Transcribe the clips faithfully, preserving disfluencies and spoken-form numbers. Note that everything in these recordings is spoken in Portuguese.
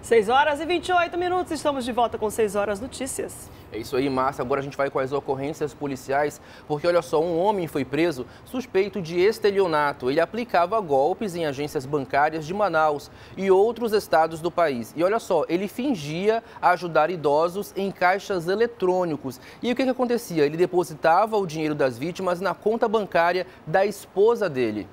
seis horas e vinte e oito minutos, estamos de volta com seis horas Notícias. É isso aí, Márcia. Agora a gente vai com as ocorrências policiais, porque olha só, um homem foi preso suspeito de estelionato. Ele aplicava golpes em agências bancárias de Manaus e outros estados do país. E olha só, ele fingia ajudar idosos em caixas eletrônicos. E o que que acontecia? Ele depositava o dinheiro das vítimas na conta bancária da esposa dele.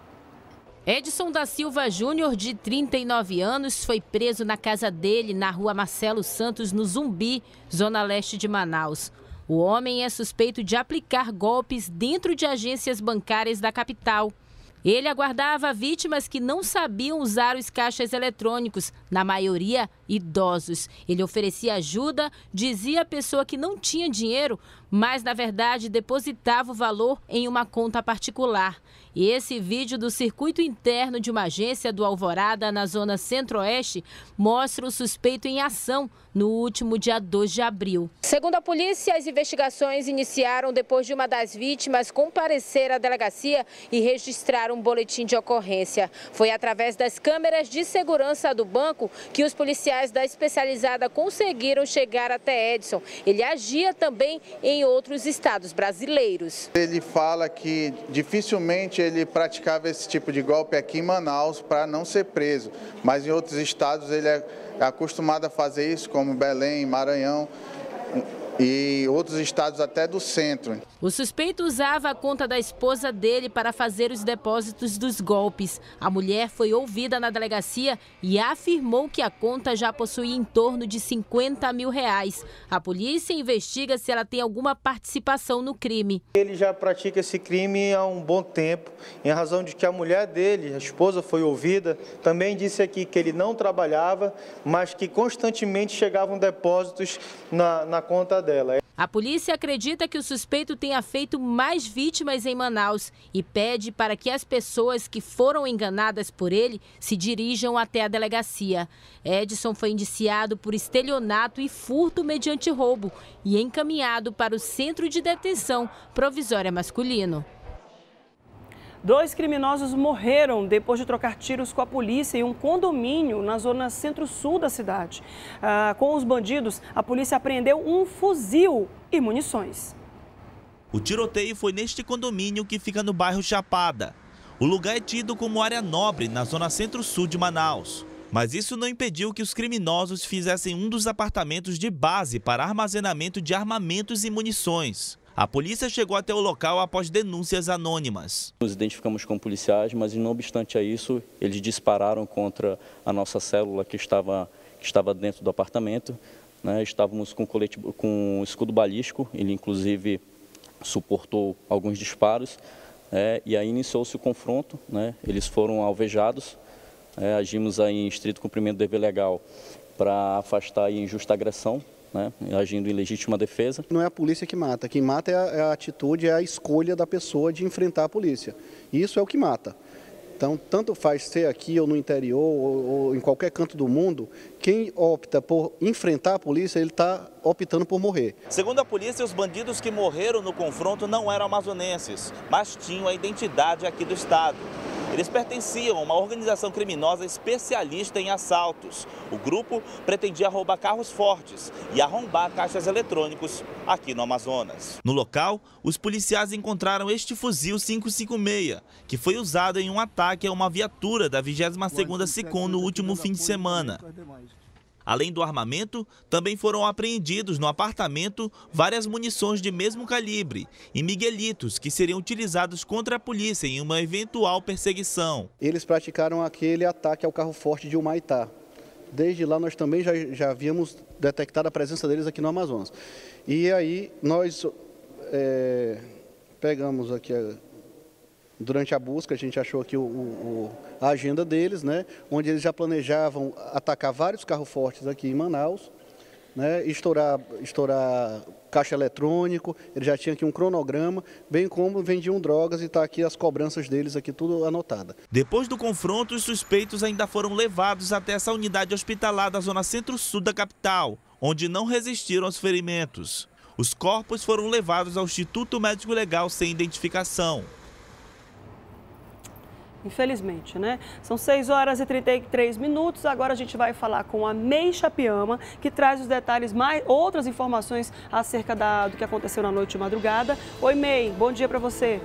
Edson da Silva Júnior, de trinta e nove anos, foi preso na casa dele, na rua Marcelo Santos, no Zumbi, zona leste de Manaus. O homem é suspeito de aplicar golpes dentro de agências bancárias da capital. Ele aguardava vítimas que não sabiam usar os caixas eletrônicos, na maioria idosos. Ele oferecia ajuda, dizia à pessoa que não tinha dinheiro, mas na verdade depositava o valor em uma conta particular. E esse vídeo do circuito interno de uma agência do Alvorada, na zona centro-oeste, mostra o suspeito em ação no último dia dois de abril. Segundo a polícia, as investigações iniciaram depois de uma das vítimas comparecer à delegacia e registrar um boletim de ocorrência. Foi através das câmeras de segurança do banco que os policiais da especializada conseguiram chegar até Edson. Ele agia também em outros estados brasileiros. Ele fala que dificilmente ele praticava esse tipo de golpe aqui em Manaus para não ser preso, mas em outros estados ele é acostumado a fazer isso, como Belém, Maranhão e outros estados até do centro. O suspeito usava a conta da esposa dele para fazer os depósitos dos golpes. A mulher foi ouvida na delegacia e afirmou que a conta já possuía em torno de cinquenta mil reais. A polícia investiga se ela tem alguma participação no crime. Ele já pratica esse crime há um bom tempo, em razão de que a mulher dele, a esposa, foi ouvida. Também disse aqui que ele não trabalhava, mas que constantemente chegavam depósitos na, na conta dela. A polícia acredita que o suspeito tenha feito mais vítimas em Manaus e pede para que as pessoas que foram enganadas por ele se dirijam até a delegacia. Edson foi indiciado por estelionato e furto mediante roubo e encaminhado para o Centro de Detenção Provisória Masculino. Dois criminosos morreram depois de trocar tiros com a polícia em um condomínio na zona centro-sul da cidade. Ah, com os bandidos, a polícia apreendeu um fuzil e munições. O tiroteio foi neste condomínio que fica no bairro Chapada. O lugar é tido como área nobre na zona centro-sul de Manaus. Mas isso não impediu que os criminosos fizessem um dos apartamentos de base para armazenamento de armamentos e munições. A polícia chegou até o local após denúncias anônimas. Nos identificamos com policiais, mas não obstante a isso, eles dispararam contra a nossa célula que estava, que estava dentro do apartamento. Né? Estávamos com, colete, com escudo balístico, ele inclusive suportou alguns disparos. É, e aí iniciou-se o confronto, né? Eles foram alvejados, é, agimos aí em estrito cumprimento do dever legal para afastar a injusta agressão. Né, agindo em legítima defesa. Não é a polícia que mata, quem mata é a, é a atitude, é a escolha da pessoa de enfrentar a polícia. Isso é o que mata. Então, tanto faz ser aqui ou no interior ou, ou em qualquer canto do mundo, quem opta por enfrentar a polícia, ele está optando por morrer. Segundo a polícia, os bandidos que morreram no confronto não eram amazonenses, mas tinham a identidade aqui do estado. Eles pertenciam a uma organização criminosa especialista em assaltos. O grupo pretendia roubar carros fortes e arrombar caixas eletrônicos aqui no Amazonas. No local, os policiais encontraram este fuzil cinco cinco seis, que foi usado em um ataque a uma viatura da vigésima segunda SICOM no último fim de semana. Além do armamento, também foram apreendidos no apartamento várias munições de mesmo calibre e miguelitos que seriam utilizados contra a polícia em uma eventual perseguição. Eles praticaram aquele ataque ao carro forte de Humaitá. Desde lá nós também já, já havíamos detectado a presença deles aqui no Amazonas. E aí nós é, pegamos aqui... A, Durante a busca, a gente achou aqui o, o, a agenda deles, né, onde eles já planejavam atacar vários carros fortes aqui em Manaus, né, estourar, estourar caixa eletrônico, eles já tinham aqui um cronograma, bem como vendiam drogas e está aqui as cobranças deles, aqui tudo anotado. Depois do confronto, os suspeitos ainda foram levados até essa unidade hospitalar da zona centro-sul da capital, onde não resistiram aos ferimentos. Os corpos foram levados ao Instituto Médico Legal sem identificação. Infelizmente, né? São seis horas e trinta e três minutos. Agora a gente vai falar com a Meixa Piama, que traz os detalhes, mais outras informações acerca da, do que aconteceu na noite de madrugada. Oi, Mei, bom dia para você.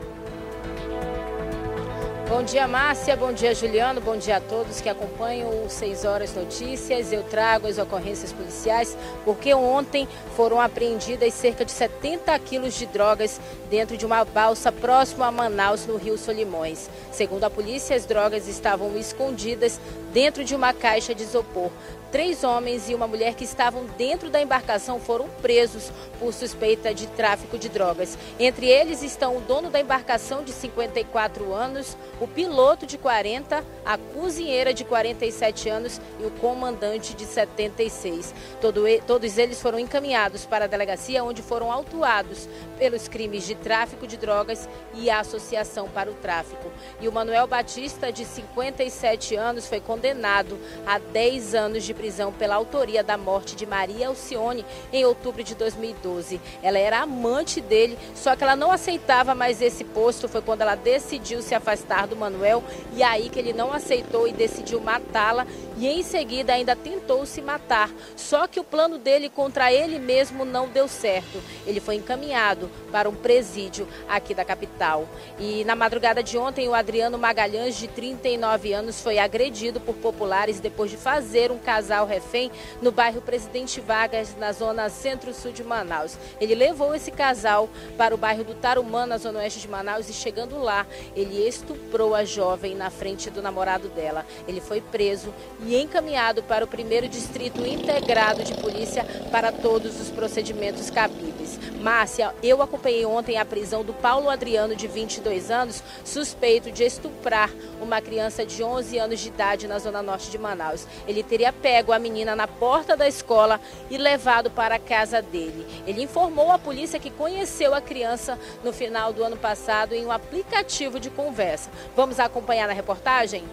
Bom dia, Márcia. Bom dia, Juliano. Bom dia a todos que acompanham o seis horas Notícias. Eu trago as ocorrências policiais porque ontem foram apreendidas cerca de setenta quilos de drogas dentro de uma balsa próximo a Manaus, no Rio Solimões. Segundo a polícia, as drogas estavam escondidas dentro de uma caixa de isopor. Três homens e uma mulher que estavam dentro da embarcação foram presos por suspeita de tráfico de drogas. Entre eles estão o dono da embarcação, de cinquenta e quatro anos, o piloto, de quarenta, a cozinheira, de quarenta e sete anos e o comandante, de setenta e seis. Todo, todos eles foram encaminhados para a delegacia, onde foram autuados pelos crimes de tráfico de drogas e associação para o tráfico. E o Manuel Batista, de cinquenta e sete anos, foi condenado a dez anos de prisão pela autoria da morte de Maria Alcione em outubro de dois mil e doze. Ela era amante dele, só que ela não aceitava mais esse posto. Foi quando ela decidiu se afastar do Manuel, e aí que ele não aceitou e decidiu matá-la, e em seguida ainda tentou se matar. Só que o plano dele contra ele mesmo não deu certo. Ele foi encaminhado para um presídio aqui da capital. E na madrugada de ontem, o Adriano Magalhães, de trinta e nove anos, foi agredido por populares depois de fazer um casal refém no bairro Presidente Vargas, na zona centro-sul de Manaus. Ele levou esse casal para o bairro do Tarumã, na zona oeste de Manaus, e chegando lá, ele estuprou a jovem na frente do namorado dela. Ele foi preso e encaminhado para o primeiro distrito integrado de polícia para todos os procedimentos cabíveis. Márcia, eu acompanhei ontem a prisão do Paulo Adriano, de vinte e dois anos, suspeito de estuprar uma criança de onze anos de idade na zona norte de Manaus. Ele teria pego a menina na porta da escola e levado para a casa dele. Ele informou à polícia que conheceu a criança no final do ano passado em um aplicativo de conversa. Vamos acompanhar na reportagem?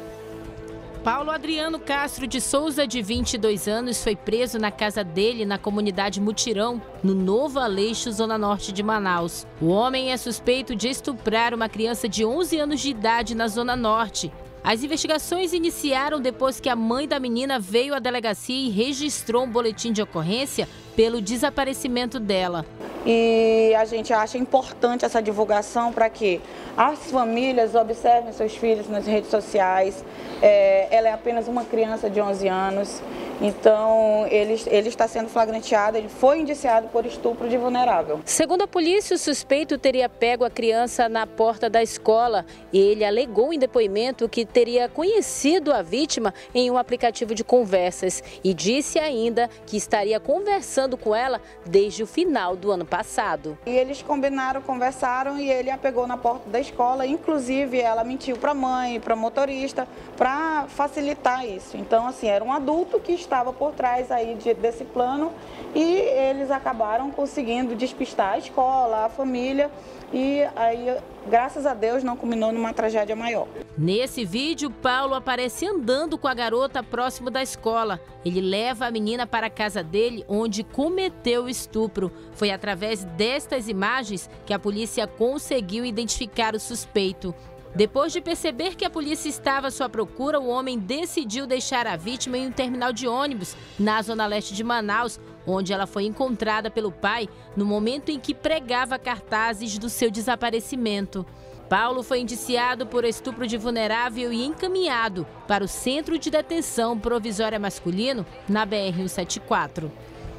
Paulo Adriano Castro de Souza, de vinte e dois anos, foi preso na casa dele na comunidade Mutirão, no Novo Aleixo, zona norte de Manaus. O homem é suspeito de estuprar uma criança de onze anos de idade na zona norte. As investigações iniciaram depois que a mãe da menina veio à delegacia e registrou um boletim de ocorrência pelo desaparecimento dela. E a gente acha importante essa divulgação para que as famílias observem seus filhos nas redes sociais. É, ela é apenas uma criança de onze anos, então ele, ele está sendo flagranteado, ele foi indiciado por estupro de vulnerável. Segundo a polícia, o suspeito teria pego a criança na porta da escola. Ele alegou em depoimento que teria conhecido a vítima em um aplicativo de conversas e disse ainda que estaria conversando com ela desde o final do ano passado. E eles combinaram, conversaram e ele a pegou na porta da escola, inclusive ela mentiu para a mãe, para o motorista, para facilitar isso. Então, assim, era um adulto que estava por trás aí de, desse plano, e eles acabaram conseguindo despistar a escola, a família, e aí, graças a Deus, não culminou numa tragédia maior. Nesse vídeo, Paulo aparece andando com a garota próximo da escola. Ele leva a menina para a casa dele, onde cometeu o estupro. Foi através destas imagens que a polícia conseguiu identificar o suspeito. Depois de perceber que a polícia estava à sua procura, o homem decidiu deixar a vítima em um terminal de ônibus na zona leste de Manaus, onde ela foi encontrada pelo pai no momento em que pregava cartazes do seu desaparecimento. Paulo foi indiciado por estupro de vulnerável e encaminhado para o Centro de Detenção Provisória Masculino na B R cento e setenta e quatro.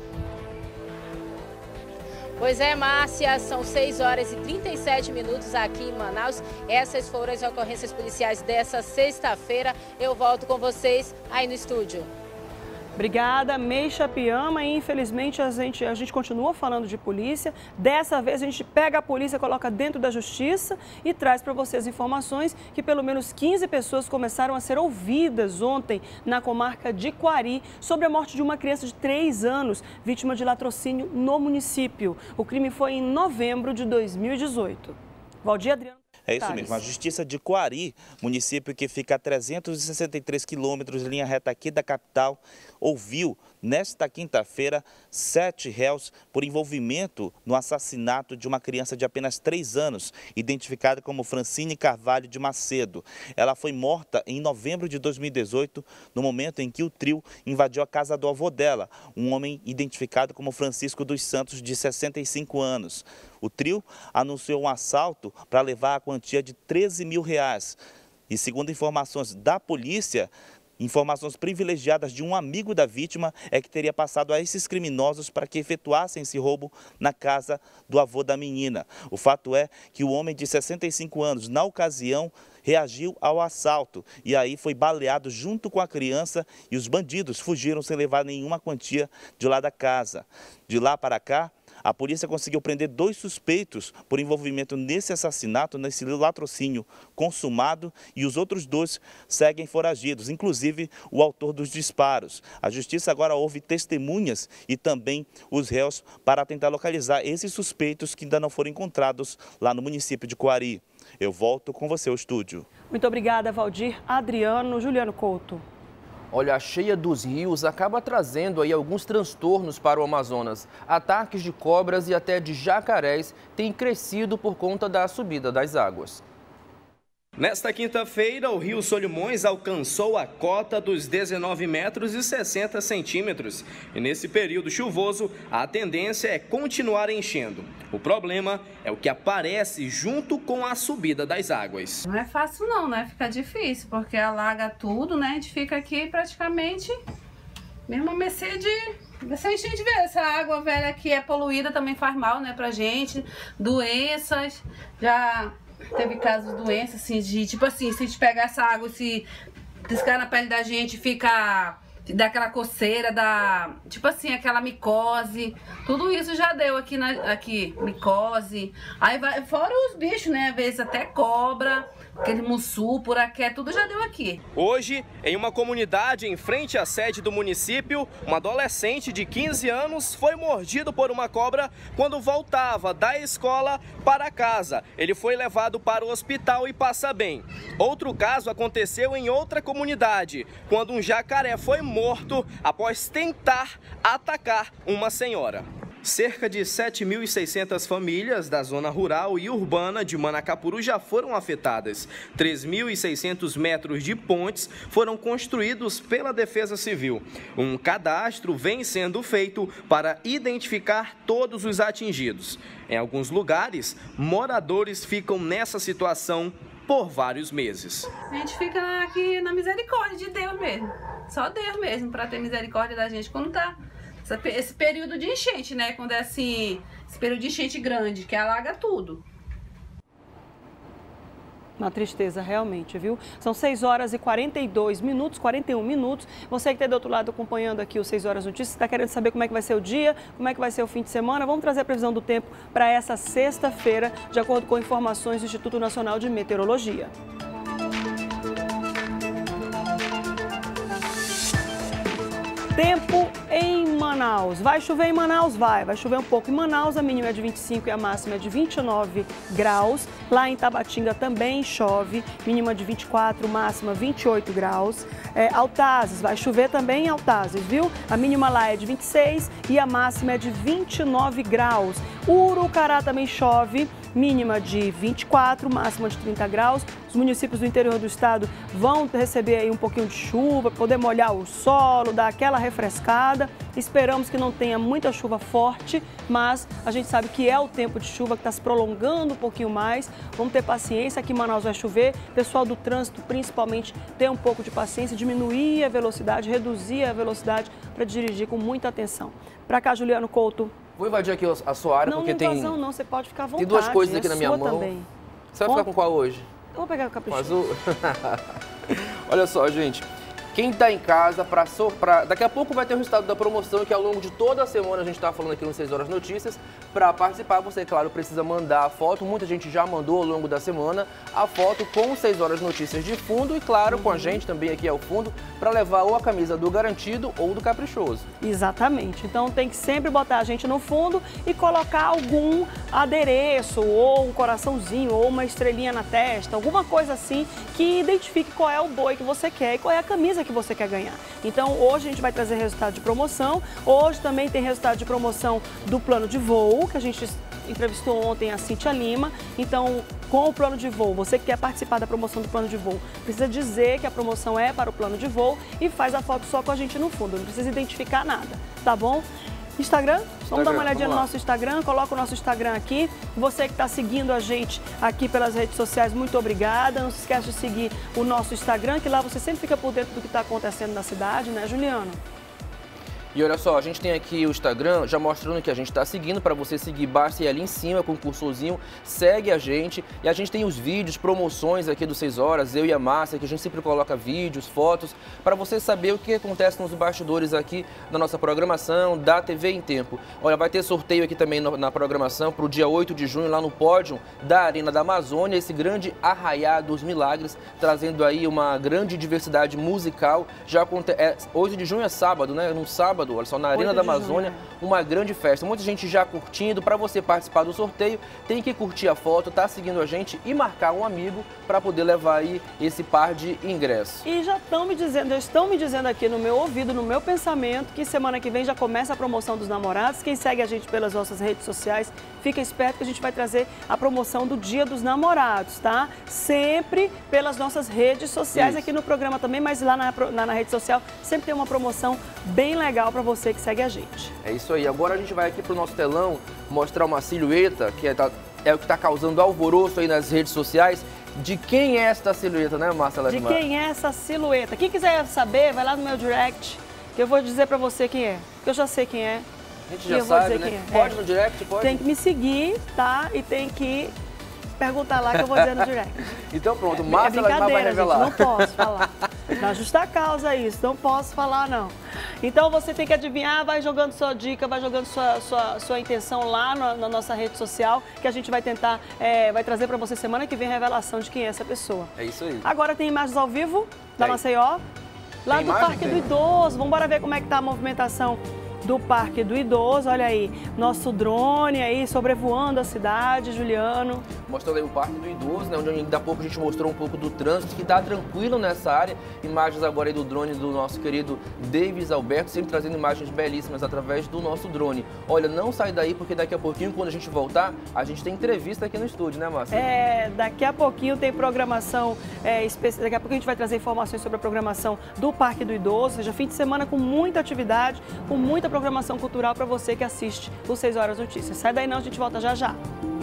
Pois é, Márcia, são seis horas e trinta e sete minutos aqui em Manaus. Essas foram as ocorrências policiais dessa sexta-feira. Eu volto com vocês aí no estúdio. Obrigada, Meixa Piama. E infelizmente a gente, a gente continua falando de polícia. Dessa vez a gente pega a polícia, coloca dentro da justiça e traz para vocês informações que pelo menos quinze pessoas começaram a ser ouvidas ontem na comarca de Quari sobre a morte de uma criança de três anos, vítima de latrocínio no município. O crime foi em novembro de dois mil e dezoito. Valdir Adriano. É isso Thales. mesmo. A Justiça de Coari, município que fica a trezentos e sessenta e três quilômetros de linha reta aqui da capital, ouviu nesta quinta-feira sete réus por envolvimento no assassinato de uma criança de apenas três anos, identificada como Francine Carvalho de Macedo. Ela foi morta em novembro de dois mil e dezoito, no momento em que o trio invadiu a casa do avô dela, um homem identificado como Francisco dos Santos, de sessenta e cinco anos. O trio anunciou um assalto para levar a quantia de treze mil reais. E segundo informações da polícia, informações privilegiadas de um amigo da vítima, é que teria passado a esses criminosos para que efetuassem esse roubo na casa do avô da menina. O fato é que o homem de sessenta e cinco anos, na ocasião, reagiu ao assalto e aí foi baleado junto com a criança, e os bandidos fugiram sem levar nenhuma quantia de lá da casa. De lá para cá, a polícia conseguiu prender dois suspeitos por envolvimento nesse assassinato, nesse latrocínio consumado, e os outros dois seguem foragidos, inclusive o autor dos disparos. A justiça agora ouve testemunhas e também os réus para tentar localizar esses suspeitos que ainda não foram encontrados lá no município de Coari. Eu volto com você ao estúdio. Muito obrigada, Valdir. Adriano, Juliano Couto. Olha, a cheia dos rios acaba trazendo aí alguns transtornos para o Amazonas. Ataques de cobras e até de jacarés têm crescido por conta da subida das águas. Nesta quinta-feira, o rio Solimões alcançou a cota dos dezenove metros e sessenta centímetros. E nesse período chuvoso, a tendência é continuar enchendo. O problema é o que aparece junto com a subida das águas. Não é fácil não, né? Fica difícil, porque alaga tudo, né? A gente fica aqui praticamente mesmo a mercê de... Se a gente vê essa água velha que é poluída, também faz mal, né, pra gente. Doenças, já... Teve casos de doença, assim, de tipo assim, se a gente pegar essa água, se descar na pele da gente, fica, dá aquela coceira, dá, tipo assim, aquela micose, tudo isso já deu aqui, na, aqui, micose, aí vai, fora os bichos, né, às vezes até cobra, aquele mussu, puraqué, tudo já deu aqui. Hoje, em uma comunidade em frente à sede do município, um adolescente de quinze anos foi mordido por uma cobra quando voltava da escola para casa. Ele foi levado para o hospital e passa bem. Outro caso aconteceu em outra comunidade, quando um jacaré foi morto após tentar atacar uma senhora. Cerca de sete mil e seiscentas famílias da zona rural e urbana de Manacapuru já foram afetadas. três mil e seiscentos metros de pontes foram construídos pela Defesa Civil. Um cadastro vem sendo feito para identificar todos os atingidos. Em alguns lugares, moradores ficam nessa situação por vários meses. A gente fica aqui na misericórdia de Deus mesmo. Só Deus mesmo para ter misericórdia da gente quando tá esse período de enchente, né? Quando é assim, esse período de enchente grande, que alaga tudo. Uma tristeza, realmente, viu? São seis horas e quarenta e dois minutos, quarenta e um minutos. Você que está do outro lado acompanhando aqui o seis horas Notícias, está querendo saber como é que vai ser o dia, como é que vai ser o fim de semana? Vamos trazer a previsão do tempo para essa sexta-feira, de acordo com informações do Instituto Nacional de Meteorologia. Tempo em Manaus. Vai chover em Manaus? Vai. Vai chover um pouco em Manaus. A mínima é de vinte e cinco e a máxima é de vinte e nove graus. Lá em Tabatinga também chove. Mínima de vinte e quatro, máxima vinte e oito graus. É, Altazes, vai chover também em Altazes, viu? A mínima lá é de vinte e seis e a máxima é de vinte e nove graus. Urucará também chove. Mínima de vinte e quatro, máxima de trinta graus. Os municípios do interior do estado vão receber aí um pouquinho de chuva, poder molhar o solo, dar aquela refrescada. Esperamos que não tenha muita chuva forte, mas a gente sabe que é o tempo de chuva que está se prolongando um pouquinho mais. Vamos ter paciência, aqui em Manaus vai chover. Pessoal do trânsito, principalmente, ter um pouco de paciência, diminuir a velocidade, reduzir a velocidade para dirigir com muita atenção. Para cá, Juliano Couto. Vou invadir aqui a sua área, não, porque não tem... Não, não, você pode ficar à vontade. Tem duas coisas aqui na minha mão. Também. Você vai ficar com qual hoje? Eu vou pegar o caprichoso. Com azul? Olha só, gente. Quem está em casa, para pra... daqui a pouco vai ter o resultado da promoção, que ao longo de toda a semana a gente está falando aqui no seis Horas Notícias. Para participar, você, claro, precisa mandar a foto. Muita gente já mandou ao longo da semana a foto com seis Horas Notícias de fundo e, claro, com a gente também aqui ao fundo, para levar ou a camisa do Garantido ou do Caprichoso. Exatamente. Então tem que sempre botar a gente no fundo e colocar algum adereço, ou um coraçãozinho, ou uma estrelinha na testa, alguma coisa assim que identifique qual é o boi que você quer e qual é a camisa que você quer ganhar. Então hoje a gente vai trazer resultado de promoção. Hoje também tem resultado de promoção do plano de voo, que a gente entrevistou ontem a Cíntia Lima. Então, com o plano de voo, você que quer participar da promoção do plano de voo, precisa dizer que a promoção é para o plano de voo e faz a foto só com a gente no fundo, não precisa identificar nada, tá bom? Instagram, vamos Instagram, dar uma olhadinha no nosso Instagram, coloca o nosso Instagram aqui. Você que está seguindo a gente aqui pelas redes sociais, muito obrigada. Não se esqueça de seguir o nosso Instagram, que lá você sempre fica por dentro do que está acontecendo na cidade, né, Juliano? E olha só, a gente tem aqui o Instagram já mostrando que a gente está seguindo. Para você seguir, basta ir ali em cima com o cursorzinho, segue a gente. E a gente tem os vídeos, promoções aqui do seis Horas, eu e a Márcia, que a gente sempre coloca vídeos, fotos, para você saber o que acontece nos bastidores aqui da nossa programação, da T V em Tempo. Olha, vai ter sorteio aqui também na programação para o dia oito de junho, lá no pódio da Arena da Amazônia, esse grande arraiá dos milagres, trazendo aí uma grande diversidade musical. Já acontece, é, oito de junho é sábado, né? No sábado, olha só, na Arena da Amazônia, uma grande festa. Muita gente já curtindo. Para você participar do sorteio, tem que curtir a foto, tá seguindo a gente e marcar um amigo para poder levar aí esse par de ingressos. E já estão me dizendo, já estão me dizendo aqui no meu ouvido, no meu pensamento, que semana que vem já começa a promoção dos namorados. Quem segue a gente pelas nossas redes sociais, fica esperto que a gente vai trazer a promoção do Dia dos Namorados, tá? Sempre pelas nossas redes sociais. Isso. Aqui no programa também, mas lá na, na, na rede social sempre tem uma promoção bem legal para você que segue a gente. É isso aí. Agora a gente vai aqui para o nosso telão mostrar uma silhueta que é, é o que está causando alvoroço aí nas redes sociais. De quem é esta silhueta, né, Marcela? De quem é essa silhueta? Quem quiser saber, vai lá no meu direct, que eu vou dizer para você quem é. Porque eu já sei quem é. A gente já sabe, né? É. Pode no direct? Pode? Tem que me seguir, tá? E tem que perguntar lá que eu vou dizer no direct. Então pronto, Marcela é vai revelar. Gente, não posso falar. Na justa causa isso, não posso falar não. Então você tem que adivinhar, vai jogando sua dica, vai jogando sua, sua, sua intenção lá na, na nossa rede social, que a gente vai tentar, é, vai trazer para você semana que vem a revelação de quem é essa pessoa. É isso aí. Agora tem imagens ao vivo da Maceió, lá tem do imagem? Parque Tem. do Idoso. Vamos embora ver como é que tá a movimentação do Parque do Idoso. Olha aí, nosso drone aí sobrevoando a cidade, Juliano. Mostrando aí o Parque do Idoso, né, onde ainda há pouco a gente mostrou um pouco do trânsito, que está tranquilo nessa área. Imagens agora aí do drone do nosso querido Davis Alberto, sempre trazendo imagens belíssimas através do nosso drone. Olha, não sai daí, porque daqui a pouquinho, quando a gente voltar, a gente tem entrevista aqui no estúdio, né, Márcia? É, daqui a pouquinho tem programação é, especial. Daqui a pouco a gente vai trazer informações sobre a programação do Parque do Idoso, ou seja, fim de semana com muita atividade, com muita programação cultural para você que assiste o seis Horas Notícias. Sai daí não, a gente volta já já.